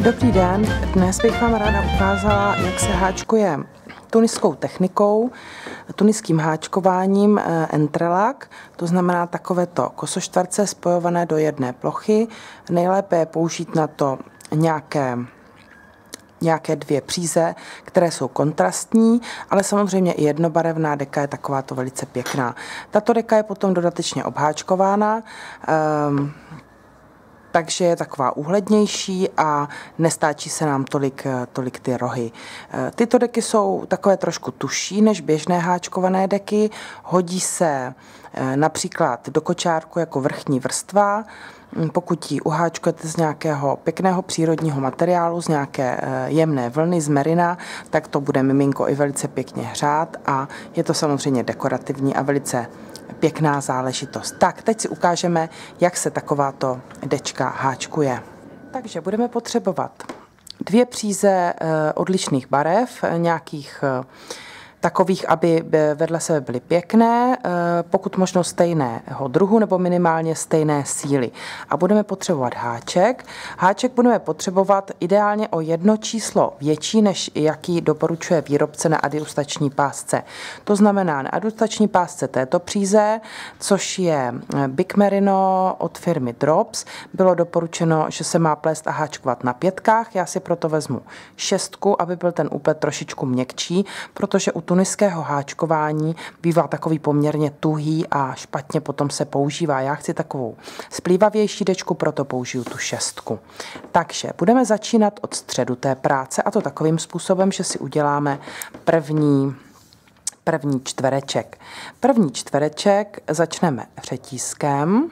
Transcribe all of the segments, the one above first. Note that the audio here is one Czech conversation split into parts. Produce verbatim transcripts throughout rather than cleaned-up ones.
Dobrý den, dnes bych vám ráda ukázala, jak se háčkuje tuniskou technikou, tuniským háčkováním entrelac, to znamená takovéto kosoštverce spojované do jedné plochy. Nejlépe je použít na to nějaké nějaké dvě příze, které jsou kontrastní, ale samozřejmě i jednobarevná deka je takováto velice pěkná. Tato deka je potom dodatečně obháčkována, um, takže je taková úhlednější a nestáčí se nám tolik, tolik ty rohy. Tyto deky jsou takové trošku tužší než běžné háčkované deky, hodí se například do kočárku jako vrchní vrstva. Pokud ji uháčkujete z nějakého pěkného přírodního materiálu, z nějaké jemné vlny, z merina, tak to bude miminko i velice pěkně hřát a je to samozřejmě dekorativní a velice pěkná záležitost. Tak, teď si ukážeme, jak se takováto dečka háčkuje. Takže budeme potřebovat dvě příze odlišných barev, nějakých takových, aby vedle sebe byly pěkné, pokud možno stejného druhu nebo minimálně stejné síly. A budeme potřebovat háček. Háček budeme potřebovat ideálně o jedno číslo větší, než jaký doporučuje výrobce na adjustační pásce. To znamená na adjustační pásce této příze, což je Big Merino od firmy Drops, bylo doporučeno, že se má plést a háčkovat na pětkách. Já si proto vezmu šestku, aby byl ten úplet trošičku měkčí, protože u tuniského háčkování bývá takový poměrně tuhý a špatně potom se používá. Já chci takovou splývavější dečku, proto použiju tu šestku. Takže budeme začínat od středu té práce a to takovým způsobem, že si uděláme první, první čtvereček. První čtvereček začneme řetízkem.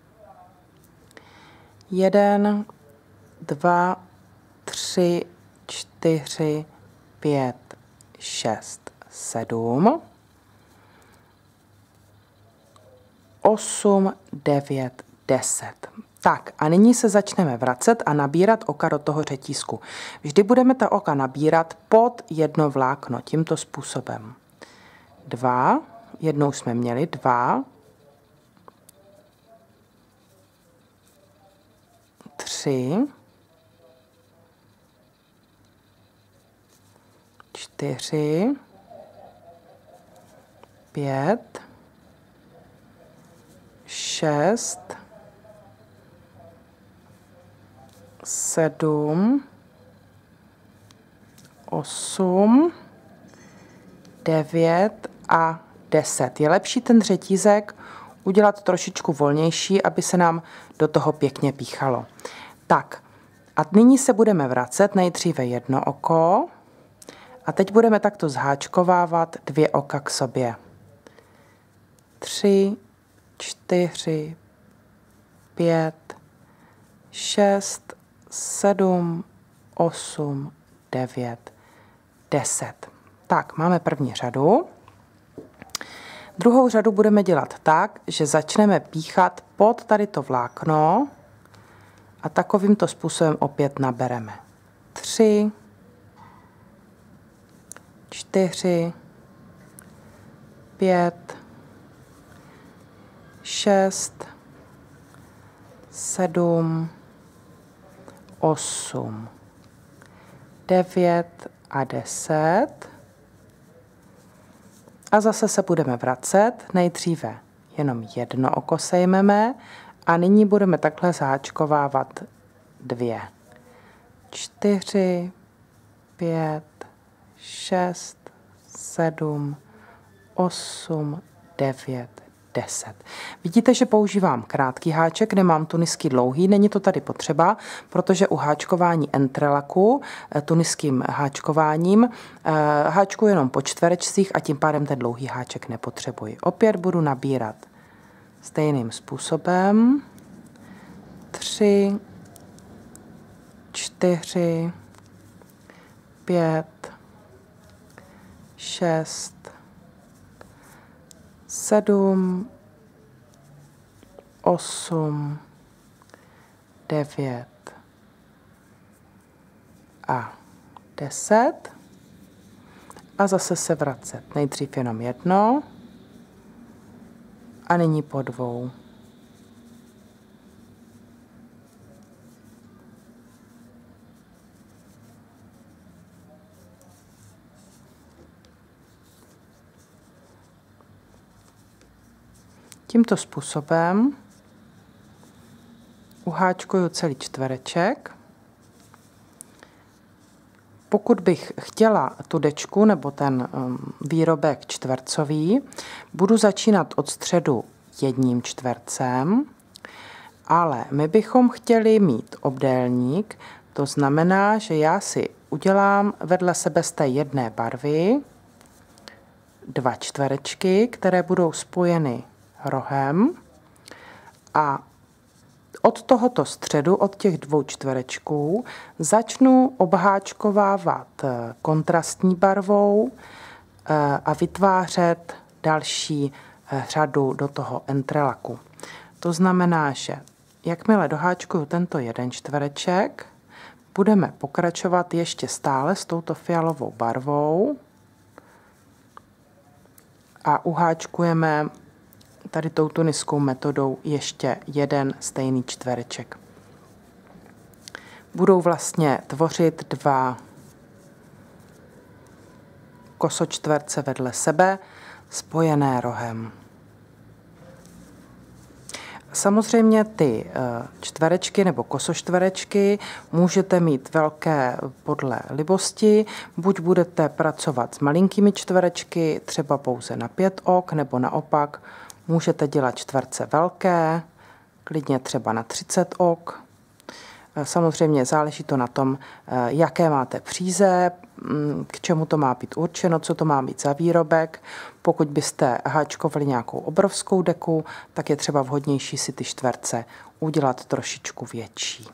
Jeden, dva, tři, čtyři, pět, šest, sedm, osm, devět, deset. Tak a nyní se začneme vracet a nabírat oka do toho řetízku. Vždy budeme ta oka nabírat pod jedno vlákno tímto způsobem. Dva, jednou jsme měli dva, tři, čtyři, pět, šest, sedm, osm, devět a deset. Je lepší ten řetízek udělat trošičku volnější, aby se nám do toho pěkně píchalo. Tak a nyní se budeme vracet nejdříve jedno oko a teď budeme takto zháčkovávat dvě oka k sobě. Tři, čtyři, pět, šest, sedm, osm, devět, deset. Tak, máme první řadu. Druhou řadu budeme dělat tak, že začneme píchat pod tady to vlákno a takovýmto způsobem opět nabereme. Tři, čtyři, pět, šest, sedm, osm, devět a deset. A zase se budeme vracet. Nejdříve jenom jedno oko sejmeme a nyní budeme takhle zháčkovávat dvě. Čtyři, pět, šest, sedm, osm, devět, deset. Vidíte, že používám krátký háček, nemám tuniský dlouhý, není to tady potřeba, protože u háčkování entrelacu, tuniským háčkováním, háčkuji jenom po čtverečcích a tím pádem ten dlouhý háček nepotřebuji. Opět budu nabírat stejným způsobem. Tři, čtyři, pět, šest, sedm, osm, devět a deset. A zase se vracet. Nejdřív jenom jedno a nyní po dvou. Tímto způsobem uháčkuju celý čtvereček. Pokud bych chtěla tu dečku nebo ten výrobek čtvercový, budu začínat od středu jedním čtvercem, ale my bychom chtěli mít obdélník, to znamená, že já si udělám vedle sebe z té jedné barvy dva čtverečky, které budou spojeny rohem a od tohoto středu, od těch dvou čtverečků, začnu obháčkovávat kontrastní barvou a vytvářet další řadu do toho entrelaku. To znamená, že jakmile doháčkuju tento jeden čtvereček, budeme pokračovat ještě stále s touto fialovou barvou a uháčkujeme tady tou tuniskou metodou ještě jeden stejný čtvereček. Budou vlastně tvořit dva kosočtverce vedle sebe, spojené rohem. Samozřejmě ty čtverečky nebo kosočtverečky můžete mít velké podle libosti, buď budete pracovat s malinkými čtverečky, třeba pouze na pět ok, nebo naopak můžete dělat čtverce velké, klidně třeba na třicet ok. Samozřejmě záleží to na tom, jaké máte příze, k čemu to má být určeno, co to má být za výrobek. Pokud byste háčkovali nějakou obrovskou deku, tak je třeba vhodnější si ty čtverce udělat trošičku větší.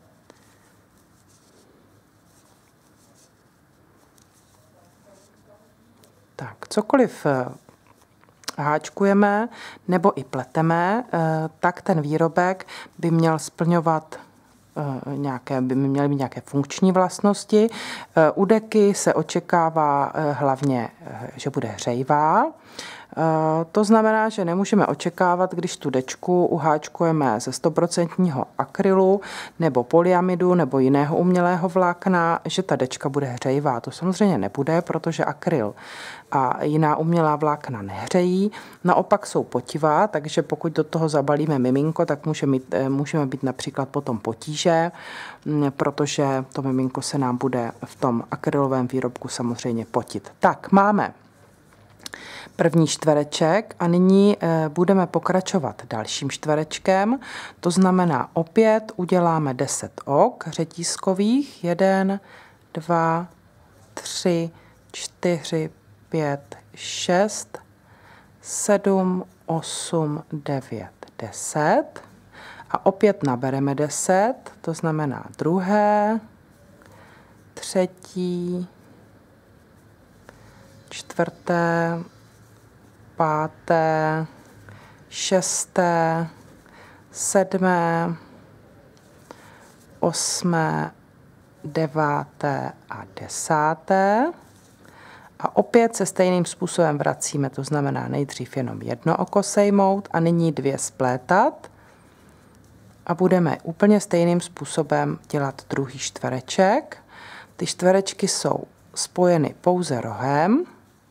Tak, cokoliv háčkujeme nebo i pleteme, tak ten výrobek by měl splňovat nějaké, by měly mít nějaké funkční vlastnosti. U deky se očekává hlavně, že bude hřejivá. To znamená, že nemůžeme očekávat, když tu dečku uháčkujeme ze sto procent akrylu nebo polyamidu nebo jiného umělého vlákna, že ta dečka bude hřejivá. To samozřejmě nebude, protože akryl a jiná umělá vlákna nehřejí. Naopak jsou potivá, takže pokud do toho zabalíme miminko, tak může mít, můžeme být například potom potíže, protože to miminko se nám bude v tom akrylovém výrobku samozřejmě potit. Tak, máme první čtvereček a nyní budeme pokračovat dalším čtverečkem. To znamená, opět uděláme deset ok řetízkových. jeden, dva, tři, čtyři, pět, šest, sedm, osm, devět, deset. A opět nabereme deset, to znamená druhé, třetí, čtvrté, páté, šesté, sedmé, osmé, deváté a desáté. A opět se stejným způsobem vracíme, to znamená nejdřív jenom jedno oko sejmout a nyní dvě splétat. A budeme úplně stejným způsobem dělat druhý čtvereček. Ty čtverečky jsou spojeny pouze rohem.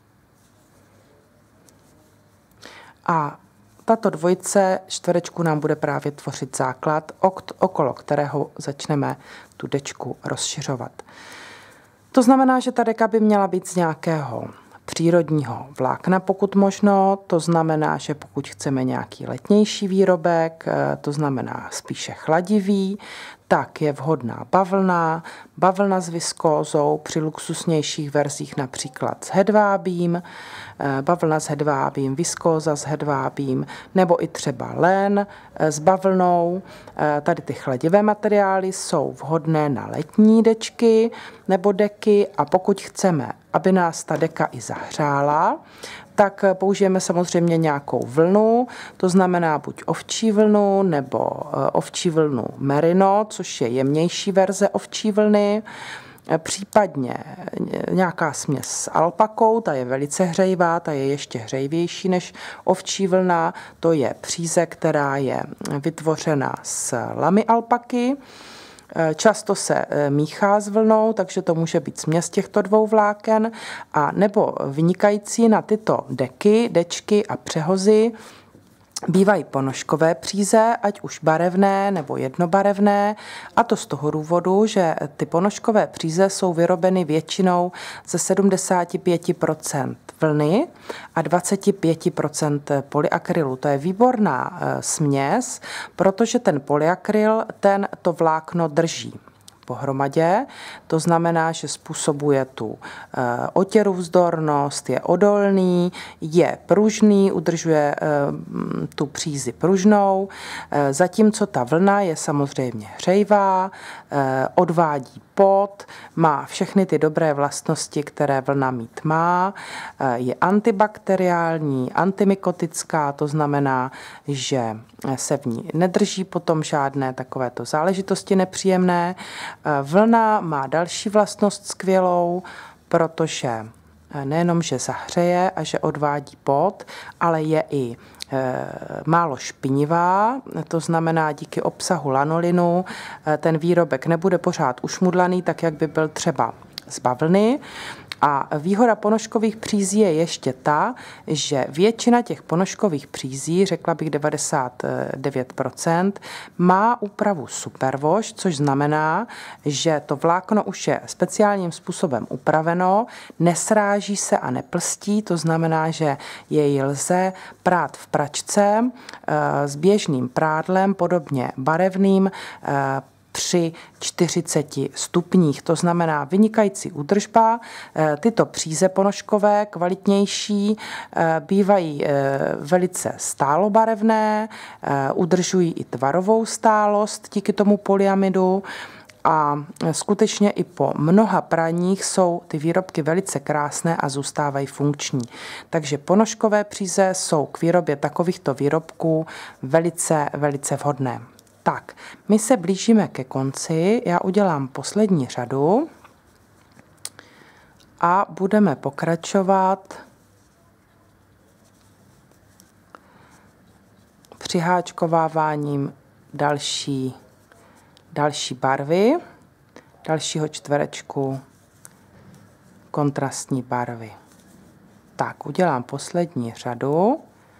A tato dvojice čtverečku nám bude právě tvořit základ, okolo kterého začneme tu dečku rozšiřovat. To znamená, že ta deka by měla být z nějakého přírodního vlákna, pokud možno. To znamená, že pokud chceme nějaký letnější výrobek, to znamená spíše chladivý, tak je vhodná bavlna, bavlna s viskózou, při luxusnějších verzích například s hedvábím, bavlna s hedvábím, viskóza s hedvábím, nebo i třeba lén s bavlnou. Tady ty chladivé materiály jsou vhodné na letní dečky nebo deky a pokud chceme, aby nás ta deka i zahřála, tak použijeme samozřejmě nějakou vlnu, to znamená buď ovčí vlnu nebo ovčí vlnu merino, což je jemnější verze ovčí vlny, případně nějaká směs s alpakou, ta je velice hřejivá, ta je ještě hřejivější než ovčí vlna, to je příze, která je vytvořena z lamy alpaky. Často se míchá s vlnou, takže to může být směs těchto dvou vláken a nebo vynikající na tyto deky, dečky a přehozy Bývají ponožkové příze, ať už barevné nebo jednobarevné, a to z toho důvodu, že ty ponožkové příze jsou vyrobeny většinou ze sedmdesát pět procent vlny a dvacet pět procent polyakrylu. To je výborná směs, protože ten polyakryl, ten to vlákno drží pohromadě, to znamená, že způsobuje tu e, otěruvzdornost, je odolný, je pružný, udržuje e, tu přízi pružnou, e, zatímco ta vlna je samozřejmě hřejivá, e, odvádí pot, má všechny ty dobré vlastnosti, které vlna mít má, e, je antibakteriální, antimykotická, to znamená, že se v ní nedrží potom žádné takovéto záležitosti nepříjemné. Vlna má další vlastnost skvělou, protože nejenom, že zahřeje a že odvádí pot, ale je i e, málo špinivá, to znamená díky obsahu lanolinu ten výrobek nebude pořád ušmudlaný, tak jak by byl třeba z bavlny. A výhoda ponožkových přízí je ještě ta, že většina těch ponožkových přízí, řekla bych devadesát devět procent, má úpravu superwash, což znamená, že to vlákno už je speciálním způsobem upraveno, nesráží se a neplstí, to znamená, že jej lze prát v pračce s běžným prádlem, podobně barevným, při čtyřiceti stupních, to znamená vynikající údržba. Tyto příze ponožkové, kvalitnější, bývají velice stálobarevné, udržují i tvarovou stálost díky tomu polyamidu a skutečně i po mnoha praních jsou ty výrobky velice krásné a zůstávají funkční. Takže ponožkové příze jsou k výrobě takovýchto výrobků velice, velice vhodné. Tak, my se blížíme ke konci, já udělám poslední řadu a budeme pokračovat přiháčkováváním další, další barvy, dalšího čtverečku kontrastní barvy. Tak, udělám poslední řadu.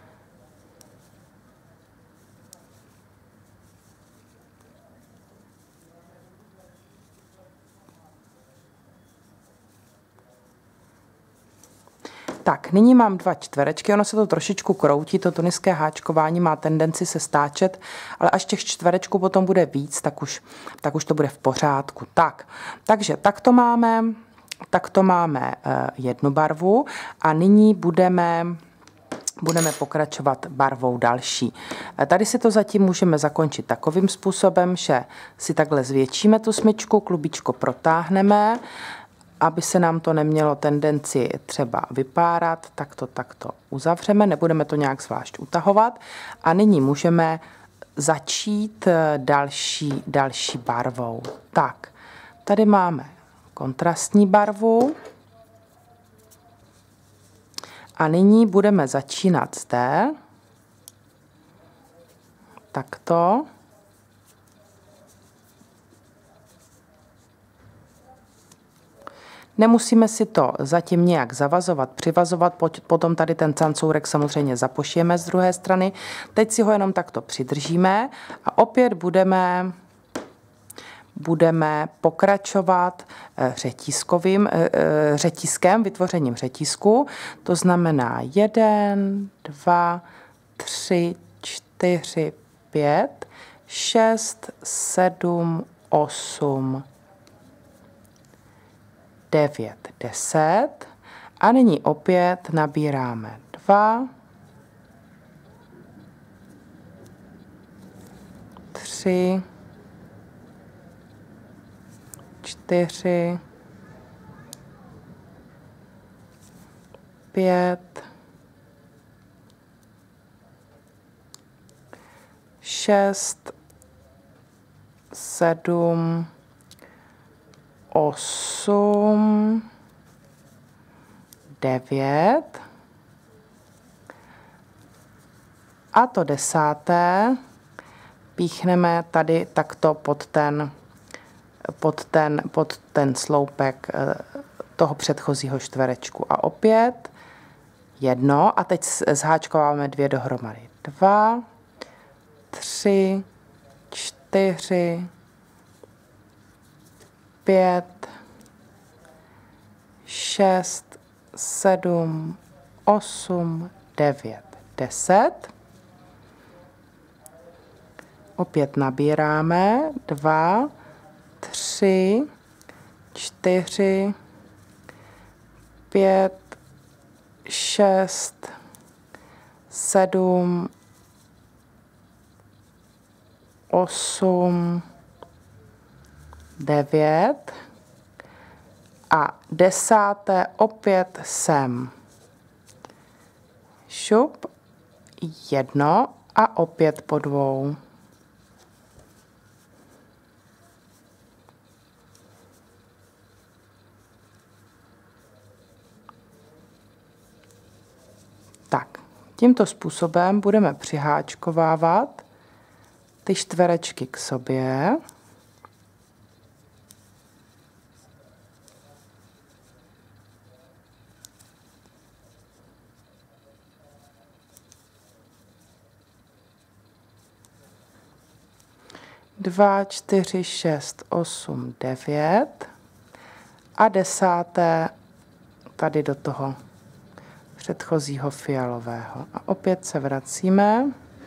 Tak, nyní mám dva čtverečky, ono se to trošičku kroutí, to tuniské háčkování má tendenci se stáčet, ale až těch čtverečků potom bude víc, tak už, tak už to bude v pořádku. Tak, takže takto máme, takto máme uh, jednu barvu a nyní budeme, budeme pokračovat barvou další. Tady si to zatím můžeme zakončit takovým způsobem, že si takhle zvětšíme tu smyčku, klubičko protáhneme, aby se nám to nemělo tendenci třeba vypárat, tak to takto uzavřeme, nebudeme to nějak zvlášť utahovat. A nyní můžeme začít další, další barvou. Tak, tady máme kontrastní barvu a nyní budeme začínat zde, takto. Nemusíme si to zatím nějak zavazovat, přivazovat, potom tady ten cancourek samozřejmě zapošijeme z druhé strany. Teď si ho jenom takto přidržíme a opět budeme, budeme pokračovat řetízkovým, řetízkem, vytvořením řetízku. To znamená jeden, dva, tři, čtyři, pět, šest, sedm, osm, devět, deset a nyní opět nabíráme dva, tři, čtyři, pět, šest, sedm, osm, devět a to desáté píchneme tady takto pod ten, pod ten, pod ten sloupek toho předchozího čtverečku. A opět jedno a teď zháčkováme dvě dohromady. dva, tři, čtyři, pět, šest, sedm, osm, devět, deset. Opět nabíráme dva, tři, čtyři, pět, šest, sedm, osm, devět a desáté opět sem. Šup, jedno a opět po dvou. Tak, tímto způsobem budeme přiháčkovávat ty čtverečky k sobě. Dva, čtyři, šest, osm, devět a desáté tady do toho předchozího fialového. A opět se vracíme.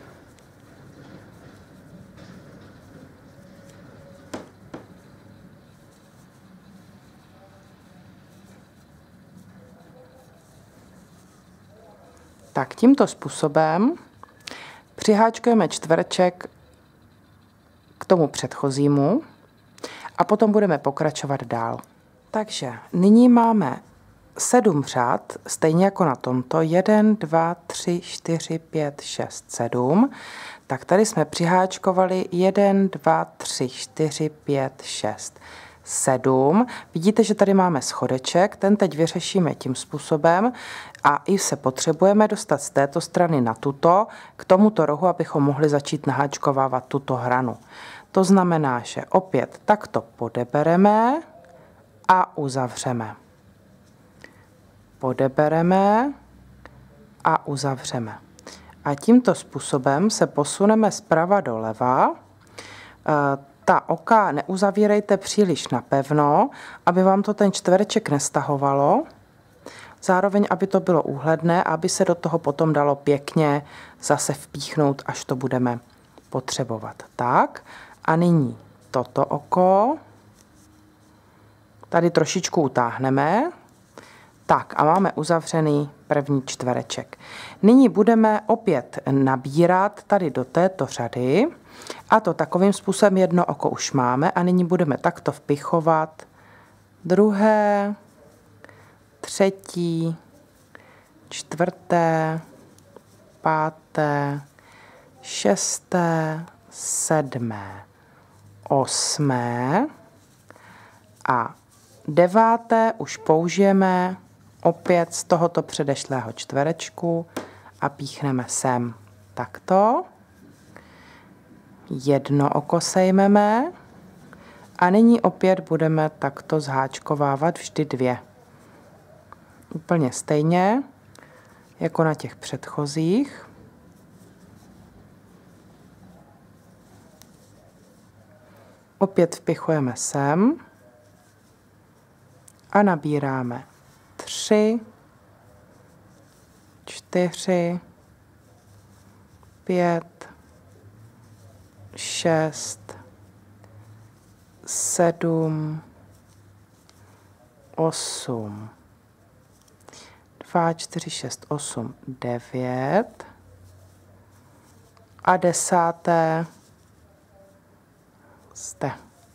Tak tímto způsobem přiháčkujeme čtvereček k tomu předchozímu a potom budeme pokračovat dál. Takže nyní máme sedm řad, stejně jako na tomto, jedna, dva, tři, čtyři, pět, šest, sedm. Tak tady jsme přiháčkovali jedna, dva, tři, čtyři, pět, šest, sedm. Vidíte, že tady máme schodeček, ten teď vyřešíme tím způsobem a i se potřebujeme dostat z této strany na tuto, k tomuto rohu, abychom mohli začít naháčkovávat tuto hranu. To znamená, že opět takto podebereme a uzavřeme. Podebereme a uzavřeme. A tímto způsobem se posuneme zprava doleva. Ta oka neuzavírejte příliš napevno, aby vám to ten čtvereček nestahovalo. Zároveň, aby to bylo úhledné, aby se do toho potom dalo pěkně zase vpíchnout, až to budeme potřebovat. Tak a nyní toto oko. Tady trošičku utáhneme. Tak a máme uzavřený první čtvereček. Nyní budeme opět nabírat tady do této řady a to takovým způsobem jedno oko už máme a nyní budeme takto vpichovat druhé, třetí, čtvrté, páté, šesté, sedmé, osmé a deváté už použijeme opět z tohoto předešlého čtverečku a píchneme sem takto. Jedno oko sejmeme a nyní opět budeme takto zháčkovávat vždy dvě. Úplně stejně jako na těch předchozích. Opět vpichujeme sem a nabíráme tři, čtyři, pět, šest, sedm, osm, dva, čtyři, šest, osm, devět a desáté zde.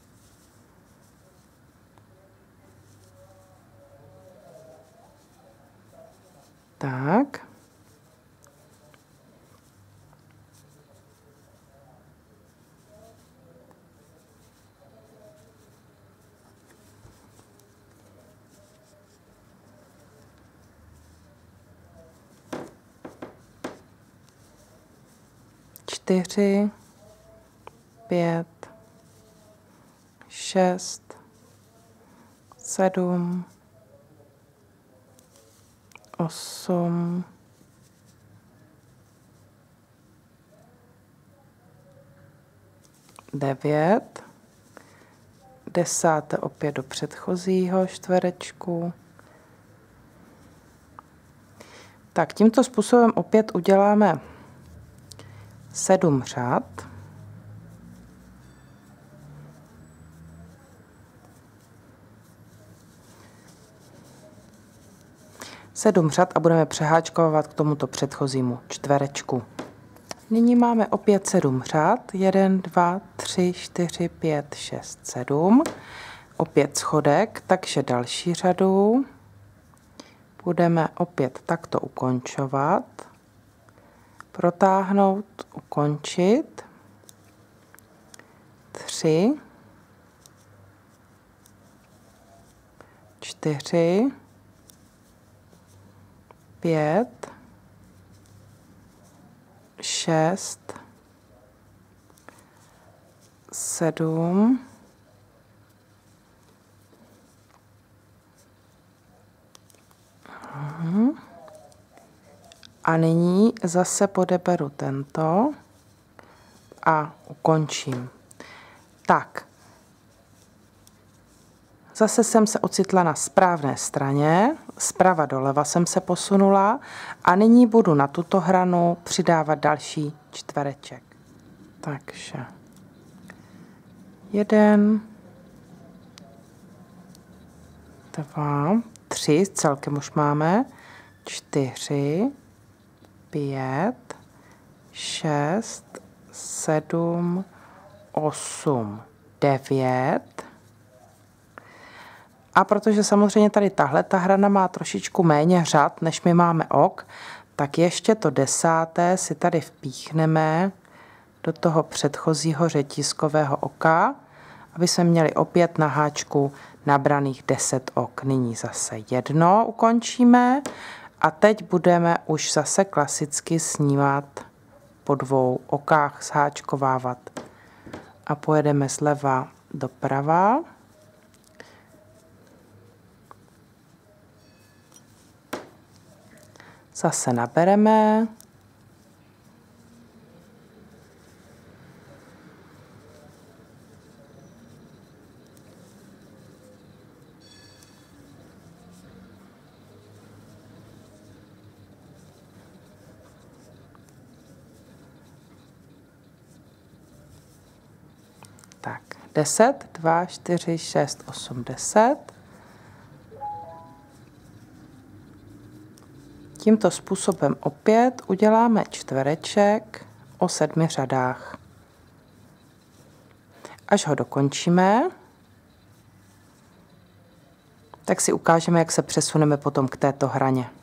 Tak. Čtyři, pět, šest, sedm, osm, devět, desáté opět do předchozího čtverečku. Tak tímto způsobem opět uděláme sedm řad. Sedm řad a budeme přeháčkovat k tomuto předchozímu čtverečku. Nyní máme opět sedm řad. jedna, dva, tři, čtyři, pět, šest, sedm. Opět schodek, takže další řadu budeme opět takto ukončovat. Protáhnout, ukončit. tři, čtyři, pět, šest, sedm, a nyní zase podeberu tento a ukončím. Tak, zase jsem se ocitla na správné straně, zprava doleva jsem se posunula a nyní budu na tuto hranu přidávat další čtvereček. Takže jeden, dva, tři, celkem už máme, čtyři, pět, šest, sedm, osm, devět. A protože samozřejmě tady tahle ta hrana má trošičku méně řad, než my máme ok, tak ještě to desáté si tady vpíchneme do toho předchozího řetízkového oka, aby jsme měli opět na háčku nabraných deset ok. Nyní zase jedno ukončíme a teď budeme už zase klasicky snímat po dvou okách, zháčkovávat a pojedeme zleva doprava. Zase nabereme. Tak, deset, dva, čtyři, šest, osm, deset. Tímto způsobem opět uděláme čtvereček o sedmi řadách. Až ho dokončíme, tak si ukážeme, jak se přesuneme potom k této hraně.